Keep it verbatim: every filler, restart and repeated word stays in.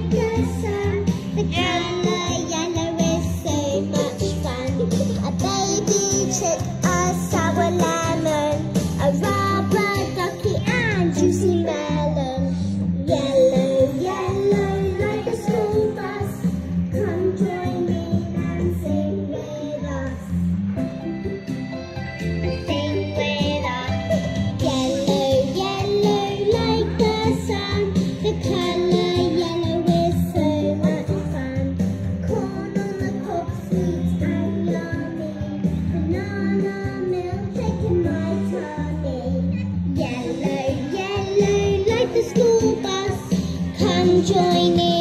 the sun. The colour yellow is so much fun. A baby chick, a sour lemon, a rubber ducky and juicy melon. Yellow, yellow like a school bus. Come join me and sing with us. Sing with us. Yellow, yellow like the sun. The colour yellow is so much fun. Corn on the cob, sweet and yummy. Banana milk taking my tummy. Yellow, yellow like the school bus. Come join me